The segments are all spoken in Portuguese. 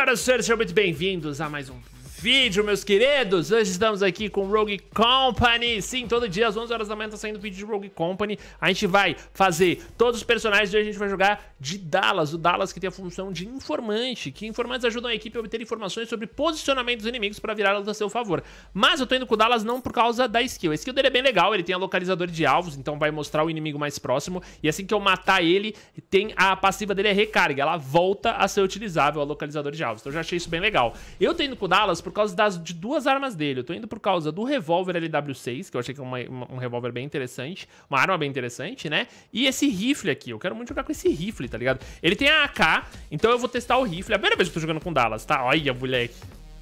Senhoras e senhores, sejam muito bem-vindos a mais um vídeo, meus queridos. Hoje estamos aqui com Rogue Company. Sim, todo dia às 11 horas da manhã tá saindo vídeo de Rogue Company. A gente vai fazer todos os personagens e hoje a gente vai jogar de Dallas. O Dallas que tem a função de informante, que informantes ajudam a equipe a obter informações sobre posicionamento dos inimigos para virá-los a seu favor. Mas eu tô indo com o Dallas não por causa da skill. A skill dele é bem legal, ele tem a localizador de alvos, então vai mostrar o inimigo mais próximo. E assim que eu matar ele, tem a passiva dele é recarga. Ela volta a ser utilizável, a localizador de alvos. Então eu já achei isso bem legal. Eu tô indo com o Dallas por causa de duas armas dele. Eu tô indo por causa do revólver LW6, que eu achei que é um revólver bem interessante, uma arma bem interessante, né? E esse rifle aqui, eu quero muito jogar com esse rifle, tá ligado? Ele tem a AK, então eu vou testar o rifle. É a primeira vez que eu tô jogando com Dallas, tá? Olha, moleque.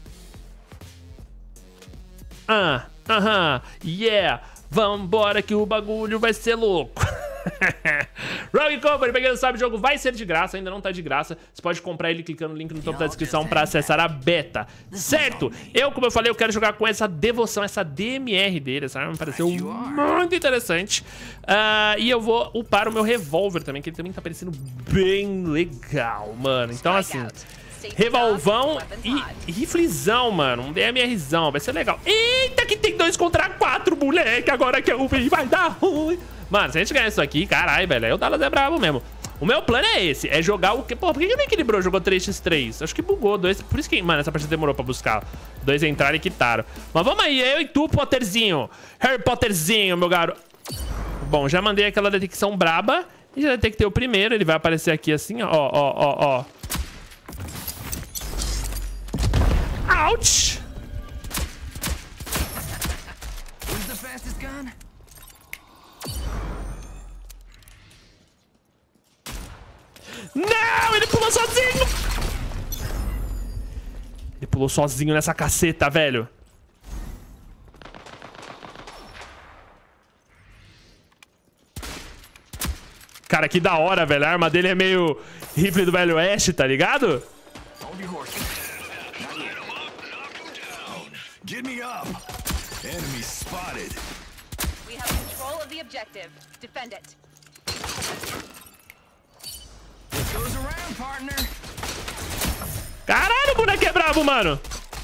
Yeah. Vambora que o bagulho vai ser louco. Rogue Company, pra quem não sabe, o jogo vai ser de graça, ainda não tá de graça. Você pode comprar ele clicando no link no topo da descrição pra acessar a beta, certo? Como eu falei, eu quero jogar com essa devoção, essa DMR dele. Essa arma me pareceu muito interessante. E eu vou upar o meu revólver também, que ele também tá parecendo bem legal, mano. Então assim, revolvão e riflezão, mano. Um DMRzão, vai ser legal. Eita, que tem 2 contra 4, moleque. Agora que eu vi, vai dar ruim. Mano, se a gente ganhar isso aqui, caralho, velho, aí o Dallas é brabo mesmo. O meu plano é esse, é jogar o que... Pô, por que ele não equilibrou? Jogou 3x3. Acho que bugou 2. Por isso que, mano, essa partida demorou pra buscar. 2 entraram e quitaram. Mas vamos aí, eu e tu, Potterzinho. Harry Potterzinho, meu garoto. Bom, já mandei aquela detecção braba. E já detectei o primeiro. Ele vai aparecer aqui assim, ó. Ouch! Não, ele pulou sozinho! Ele pulou sozinho nessa caceta, velho. Cara, que da hora, velho. A arma dele é meio rifle do Velho Oeste, tá ligado? Get me up. Enemy spotted. We have control of the objective. Defend it. What goes around, partner? Caralho, o boneco é brabo, mano.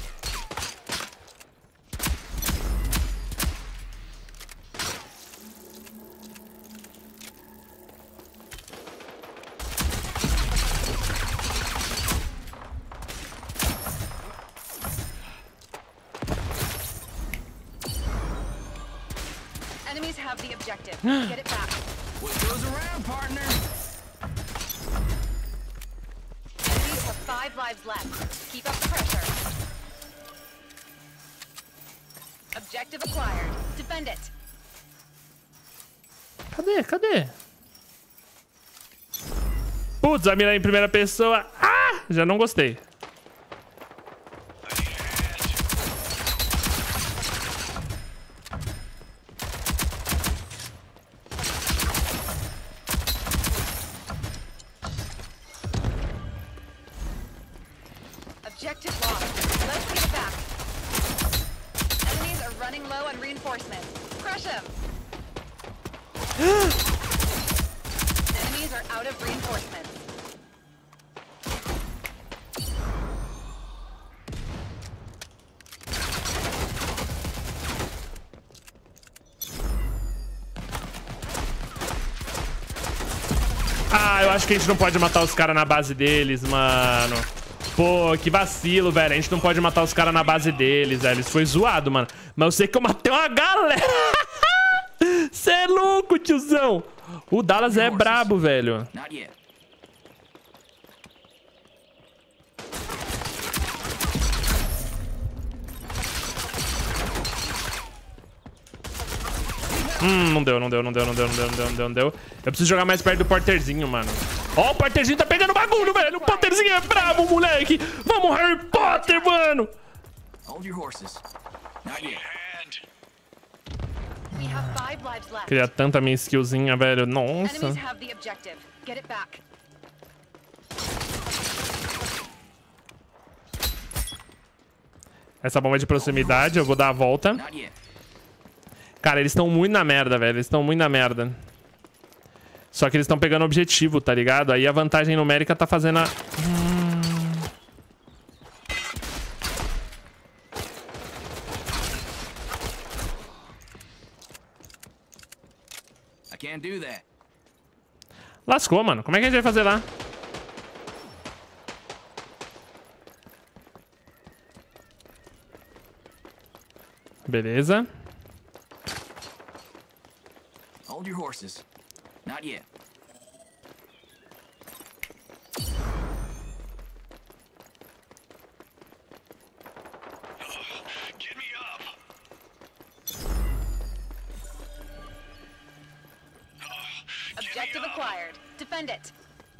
Enemies have the objective. Get it back. What goes around, partner? Enemies have 5 lives left. Keep up the pressure. Objective acquired. Defend it. Cadê? Putz, a mira em primeira pessoa. Ah, já não gostei. Objective lost. Let's get it back. Enemies are running low on reinforcements. Crush them. Enemies are out of reinforcements. Ah, eu acho que a gente não pode matar os caras na base deles, mano. Pô, que vacilo, velho. A gente não pode matar os caras na base deles, velho. Isso foi zoado, mano. Mas eu sei que eu matei uma galera. Cê é louco, tiozão. O Dallas é brabo, velho. Not yet. Não deu. Eu preciso jogar mais perto do Porterzinho, mano. Ó, o Porterzinho tá pegando bagulho, velho. O Porterzinho é brabo, moleque. Vamos, Harry Potter, mano. Hold your horses. Not yet. We have 5 lives left. Queria tanto a minha skillzinha, velho. Nossa. Enemies have the objective. Get it back. Essa bomba é de proximidade, eu vou dar a volta. Not yet. Cara, eles estão muito na merda, velho. Eles estão muito na merda. Só que eles estão pegando objetivo, tá ligado? Aí a vantagem numérica tá fazendo a... can't do that. Lascou, mano. Como é que a gente vai fazer lá? Beleza. Hold your horses. Not yet. Get me up. Objective acquired. Defend it.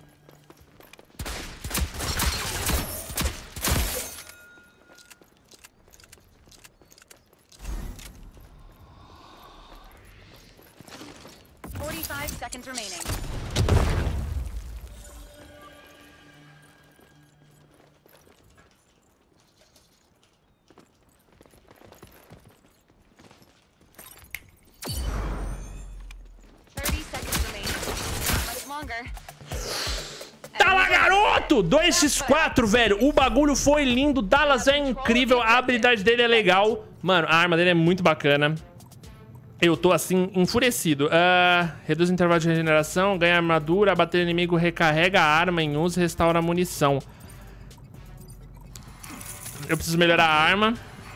Seconds remaining. Tá lá, garoto! 2x4, velho. O bagulho foi lindo. Dallas é incrível. A habilidade dele é legal. Mano, a arma dele é muito bacana. Eu tô, assim, enfurecido. Reduz o intervalo de regeneração, ganha armadura, abater inimigo, recarrega a arma em uso e restaura a munição. Eu preciso melhorar a arma.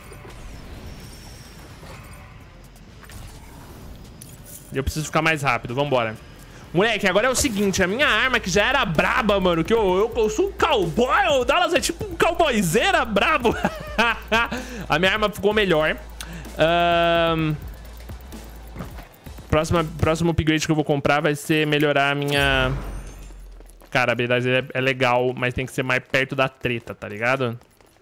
Eu preciso ficar mais rápido, vambora. Moleque, agora é o seguinte, a minha arma que já era braba, mano, que eu sou um cowboy, o Dallas é tipo um cowboyzeira brabo. A minha arma ficou melhor. Próximo upgrade que eu vou comprar vai ser melhorar a minha... Cara, a habilidade é legal, mas tem que ser mais perto da treta, tá ligado?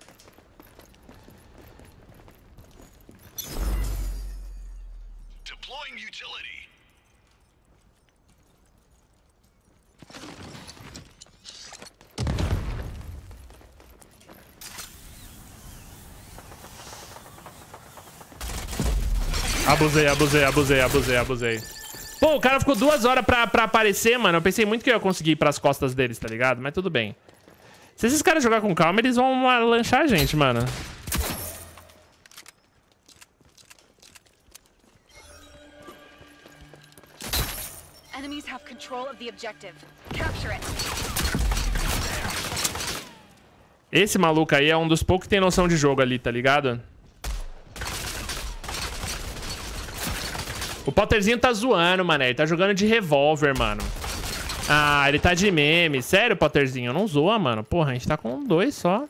Deploying utility. Abusei. Pô, o cara ficou 2 horas pra aparecer, mano. Eu pensei muito que eu ia conseguir ir pras costas deles, tá ligado? Mas tudo bem. Se esses caras jogar com calma, eles vão lanchar a gente, mano. Enemies have control of the objective. Capture it. Esse maluco aí é um dos poucos que tem noção de jogo ali, tá ligado? O Potterzinho tá zoando, mano. Ele tá jogando de revólver, mano. Ah, ele tá de meme. Sério, Potterzinho? Não zoa, mano. Porra, a gente tá com 2 só.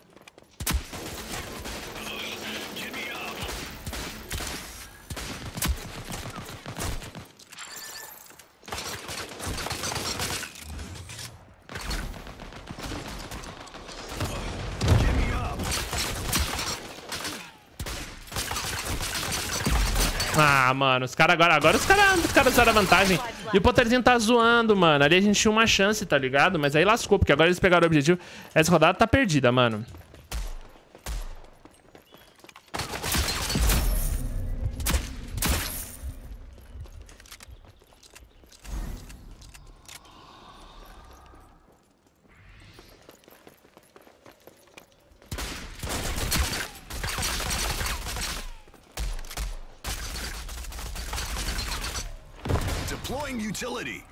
Ah, mano, os caras agora os caras usaram a vantagem. E o Potterzinho tá zoando, mano. Ali a gente tinha uma chance, tá ligado? Mas aí lascou, porque agora eles pegaram o objetivo. Essa rodada tá perdida, mano. Deploying utility.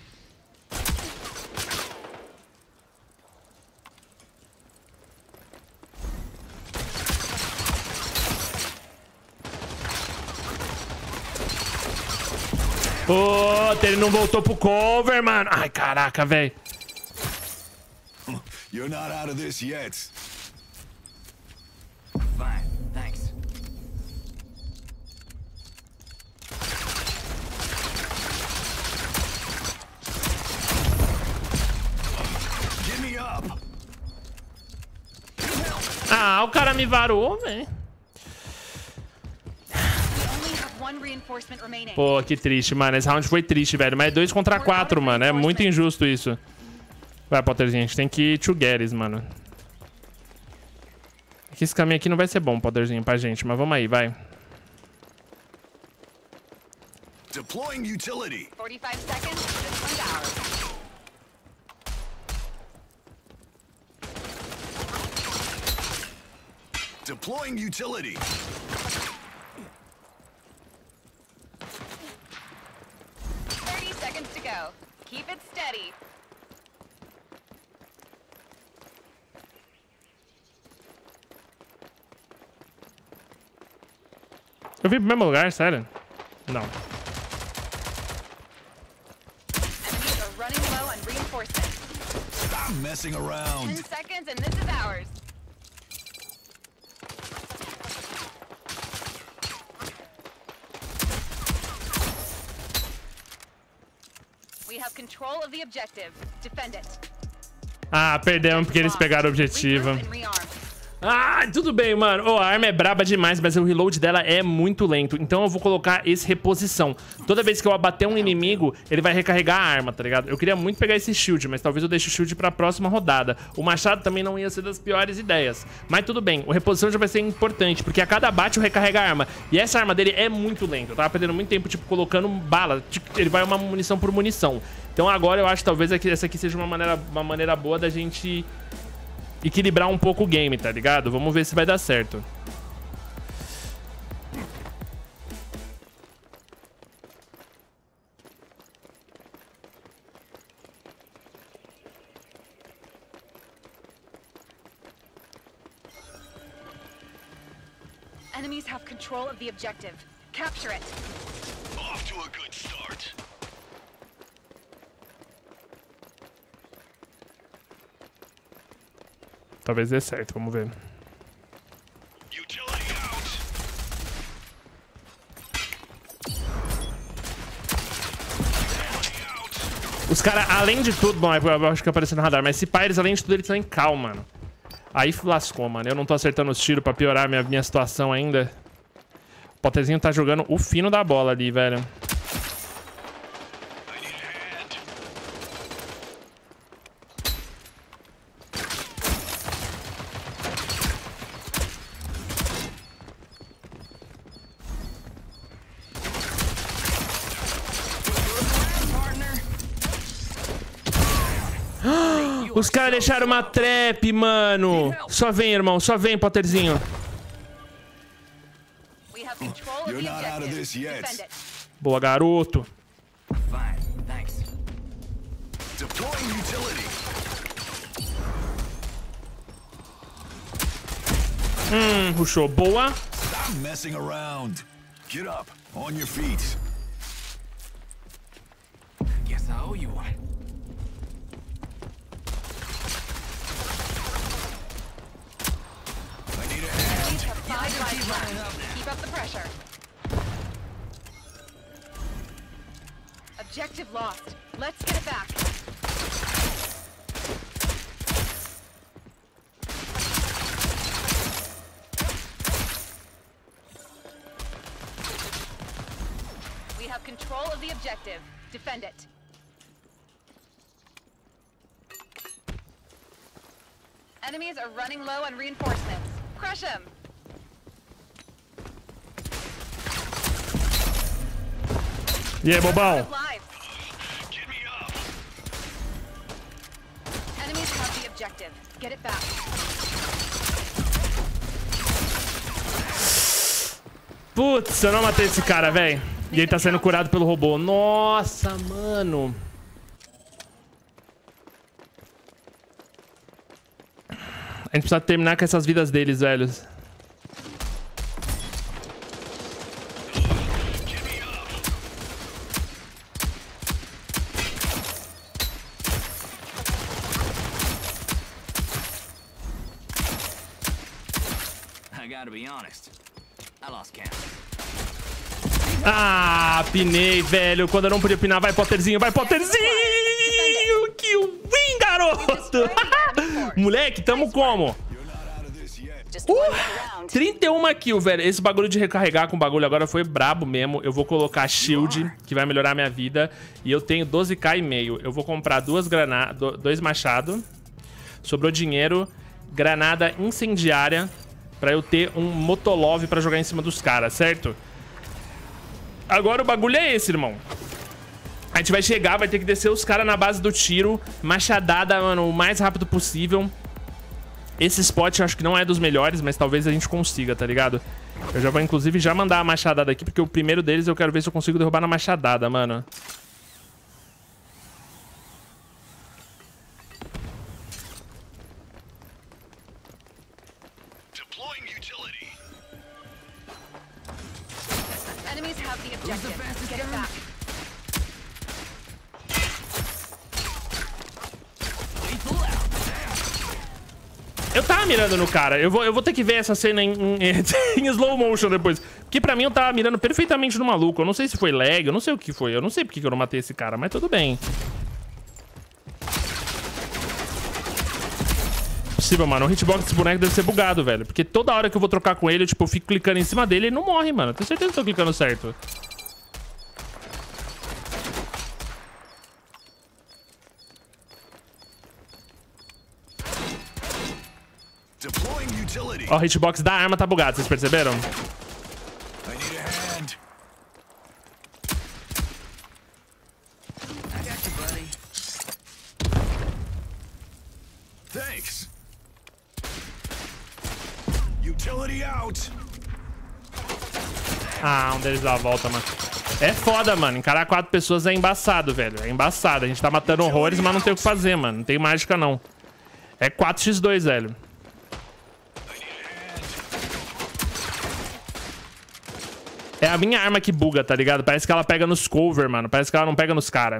Puta, ele não voltou pro cover, mano. Ai, caraca, velho. You're not out of this yet. Fine, thanks. Get me up. Ah, o cara me varou, velho. Pô, que triste, mano. Esse round foi triste, velho. Mas é 2 contra 4, mano. É muito injusto isso. Vai, Potterzinho. A gente tem que ir together, mano. Esse caminho aqui não vai ser bom, Potterzinho, pra gente. Mas vamos aí, vai. Deploying utility. 45 seconds. This one's ours. Deploying utility. Keep it steady. Eu vim pro mesmo lugar, sério? Não. Enemies are running low on reinforcements. Stop messing around. 10 seconds and this is ours. We have control of the objective. Defend it. Ah, perdemos porque eles pegaram o objetivo. Regroup and rearm. Ah, tudo bem, mano. Oh, a arma é braba demais, mas o reload dela é muito lento. Então eu vou colocar esse reposição. Toda vez que eu abater um inimigo, ele vai recarregar a arma, tá ligado? Eu queria muito pegar esse shield, mas talvez eu deixe o shield pra próxima rodada. O machado também não ia ser das piores ideias. Mas tudo bem, o reposição já vai ser importante, porque a cada abate eu recarrego a arma. E essa arma dele é muito lenta. Eu tava perdendo muito tempo, tipo, colocando bala. Tipo, ele vai uma munição por munição. Então agora eu acho talvez que essa aqui seja uma maneira boa da gente equilibrar um pouco o game, tá ligado? Vamos ver se vai dar certo. Enemies have control of the objective. Capture it. Off to a good start. Talvez dê certo, vamos ver. Utility out. Os caras, além de tudo... Bom, eu acho que apareceu no radar, mas esse pá, eles, além de tudo, eles estão em cal, mano. Aí lascou, mano. Eu não tô acertando os tiros pra piorar minha situação ainda. O Potterzinho tá jogando o fino da bola ali, velho. Os caras deixaram uma trap, mano. Só vem, irmão. Só vem, Potterzinho. We have control of You're the not out of objective. this yet. Defend it. Boa, garoto. Fine, thanks. Deploying utility. Rushou. Boa. Stop messing around. Get up, on your feet. Guess I owe you one. I need a hand. Enemies have 5 lives left. Keep up the pressure. Objective lost. Let's get it back. We have control of the objective. Defend it. Enemies are running low on reinforcements. Crush them. E aí, bobão? Lives. Get me up. Enemies have the objective. Get it back. Putz, eu não matei esse cara, velho. E ele tá sendo curado pelo robô. Nossa, mano. A gente precisa terminar com essas vidas deles, velhos. I gotta be honest. I lost count. Ah, pinei, velho. Quando eu não podia pinar, vai, Potterzinho, vai, Potterzinho! Que win, garoto! Moleque, tamo como? You're not out of this yet. Just one round. 31 kills, velho. Esse bagulho de recarregar com o bagulho agora foi brabo mesmo. Eu vou colocar shield, que vai melhorar minha vida. E eu tenho 12k e meio. Eu vou comprar 2 machados. Sobrou dinheiro. Granada incendiária. Pra eu ter um motolove pra jogar em cima dos caras, certo? Agora o bagulho é esse, irmão. A gente vai chegar, vai ter que descer os caras na base do tiro. Machadada, mano, o mais rápido possível. Esse spot eu acho que não é dos melhores, mas talvez a gente consiga, tá ligado? Eu já vou, inclusive, já mandar a machadada aqui, porque o primeiro deles eu quero ver se eu consigo derrubar na machadada, mano. Deploying utility. Enemies have the objective. Get it back. Eu tava mirando no cara. Eu vou ter que ver essa cena em slow motion depois. Porque pra mim eu tava mirando perfeitamente no maluco. Eu não sei se foi lag, eu não sei o que foi. Eu não sei porque que eu não matei esse cara, mas tudo bem. Possível, mano. O hitbox desse boneco deve ser bugado, velho. Porque toda hora que eu vou trocar com ele, eu fico clicando em cima dele e ele não morre, mano. Tenho certeza que eu tô clicando certo. Ó, o hitbox da arma tá bugado, vocês perceberam? I need a hand. I got you, buddy. Thanks. Utility out. Ah, um deles dá a volta, mano. É foda, mano. Encarar 4 pessoas é embaçado, velho. É embaçado. A gente tá matando horrores, mas não tem o que fazer, mano. Não tem mágica, não. É 4x2, velho. É a minha arma que buga, tá ligado? Parece que ela pega nos cover, mano. Parece que ela não pega nos caras.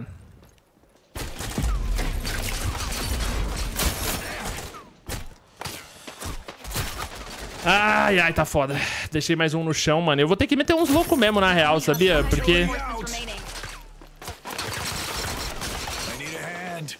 Ai, ai, tá foda. Deixei mais um no chão, mano. Eu vou ter que meter uns loucos mesmo, na real, sabia? Porque... I need a hand.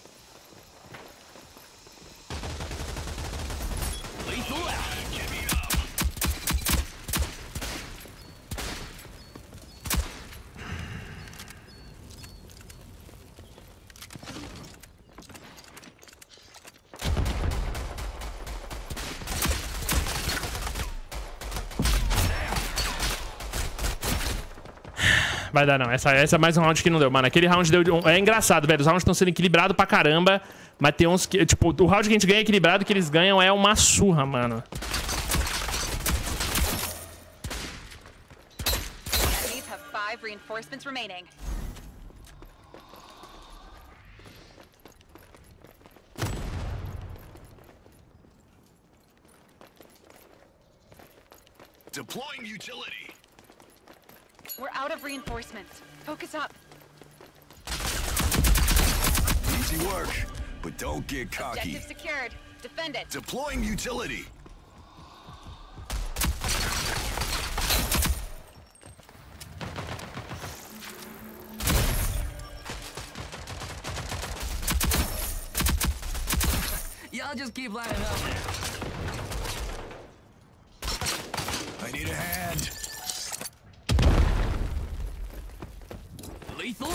Vai dar não, essa é mais um round que não deu, mano. Aquele round deu... É engraçado, velho. Os rounds estão sendo equilibrados pra caramba. Mas tem uns que... Tipo, o round que a gente ganha equilibrado, que eles ganham é uma surra, mano. Enemies have 5 reinforcements remaining. Deploying utility. We're out of reinforcements. Focus up. Easy work, but don't get cocky. Objective secured. Defend it. Deploying utility. Y'all just keep lining up there. I need a hand. Lethal.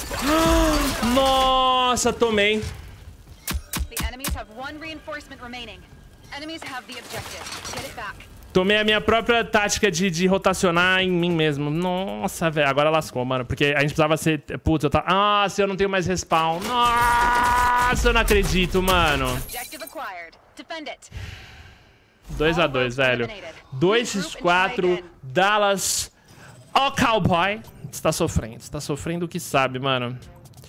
Nossa, tomei. The enemies have 1 reinforcement remaining. Enemies have the objective. Get it back. Tomei a minha própria tática de rotacionar em mim mesmo. Nossa, velho. Agora lascou, mano. Porque a gente precisava ser... Putz, eu tava... Nossa, eu não tenho mais respawn. Nossa, eu não acredito, mano. Objective acquired. Defend it. 2x2, velho. 2x4. Dallas. Ó, cowboy. Você tá sofrendo. Você tá sofrendo o que sabe, mano.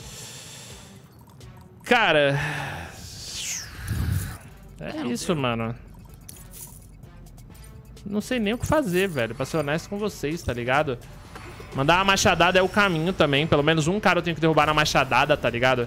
Cara... É isso, mano. Não sei nem o que fazer, velho. Pra ser honesto com vocês, tá ligado? Mandar uma machadada é o caminho também. Pelo menos um cara eu tenho que derrubar na machadada, tá ligado?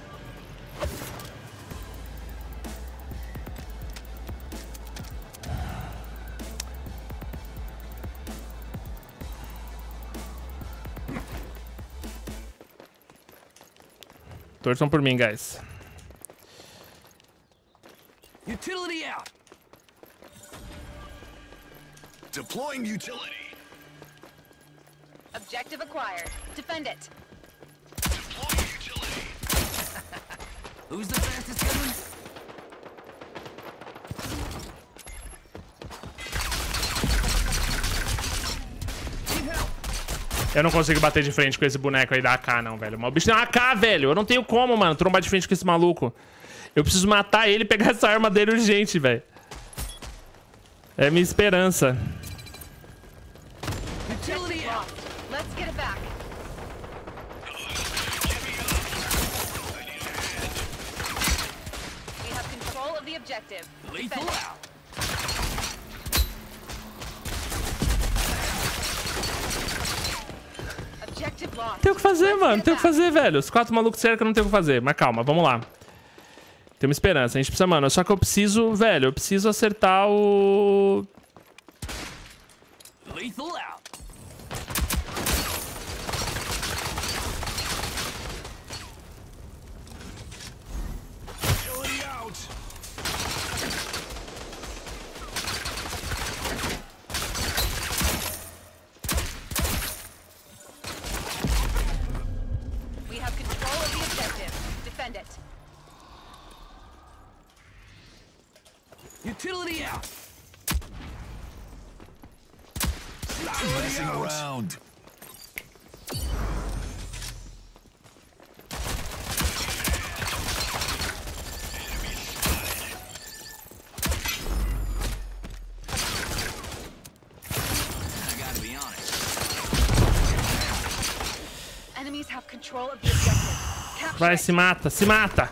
Torçam por mim, guys. Utility out. Deploying utility. Objective acquired. Defend it. Deploying utility. Who's the fastest coming? Eu não consigo bater de frente com esse boneco aí da AK, não, velho. O bicho tem uma AK, velho. Eu não tenho como, mano, trombar de frente com esse maluco. Eu preciso matar ele e pegar essa arma dele urgente, velho. É minha esperança. Utility lost. Let's get it back. We have control of the objective. Lethal Defend it. out. Tem o que fazer, mano. Tem o que fazer, velho. Os 4 malucos cerca não tem o que fazer. Mas calma, vamos lá. Tem uma esperança. A gente precisa, mano. Só que eu preciso, velho. Eu preciso acertar o... Lethal out. Utility out. We have control of the objective. Defend it. Utility out. Stop messing around. I gotta be honest. Enemies have control of the objective. Capture Vai, it. se mata, se mata.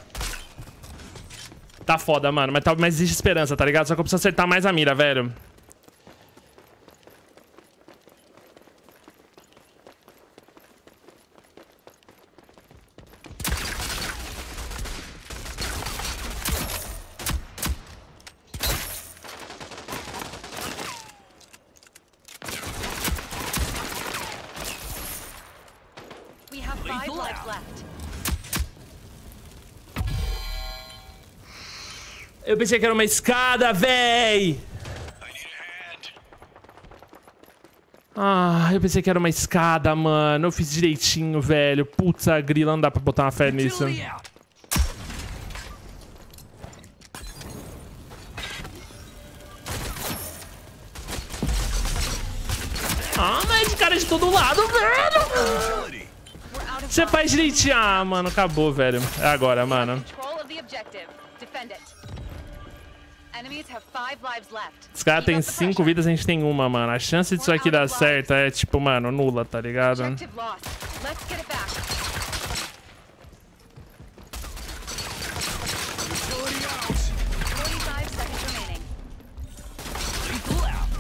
Tá foda, mano. Mas existe esperança, tá ligado? Só que eu preciso acertar mais a mira, velho. We have 5 Lethal lives out. left. Eu pensei que era uma escada, véi! I need a hand. Ah, eu pensei que era uma escada, mano. Eu fiz direitinho, velho. Putz, a grila, não dá pra botar uma fé nisso. Utility out. Ah, mas de cara de todo lado, velho! Utility. We're out of Você faz direitinho. Ah, mano, acabou, velho. É agora, mano. control of the objective. Defend it. Enemies have 5 lives left. Os caras Keep têm up the 5 pressure. vidas, a gente tem uma, mano. A chance disso aqui dar certo é, tipo, mano, nula, tá ligado? Objective lost. Let's get it back. Utility out. 45 seconds remaining. Lethal out.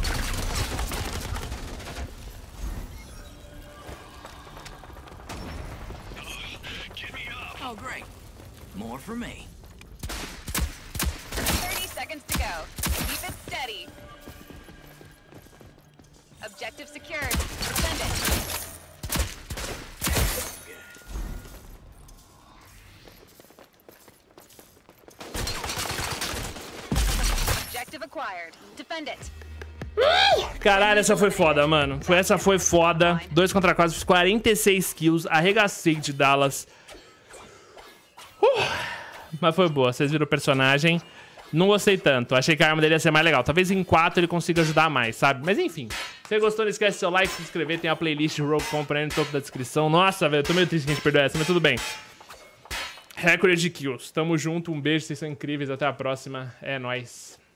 Get me up. Oh, great. More for me. 30 seconds to go. Keep it steady. Objective secured. Defend it. Objective acquired. Defend it. Caralho, essa foi foda, mano. Essa foi foda. 2 contra 4, fiz 46 kills. Arregacei de Dallas. Mas foi boa. Vocês viram o personagem. Não gostei tanto. Achei que a arma dele ia ser mais legal. Talvez em 4 ele consiga ajudar mais, sabe? Mas enfim. Se você gostou, não esquece seu like, se inscrever. Tem a playlist Rogue Company no topo da descrição. Nossa, velho. Eu tô meio triste que a gente perdeu essa, mas tudo bem. Recorde de kills. Tamo junto. Um beijo. Vocês são incríveis. Até a próxima. É nóis.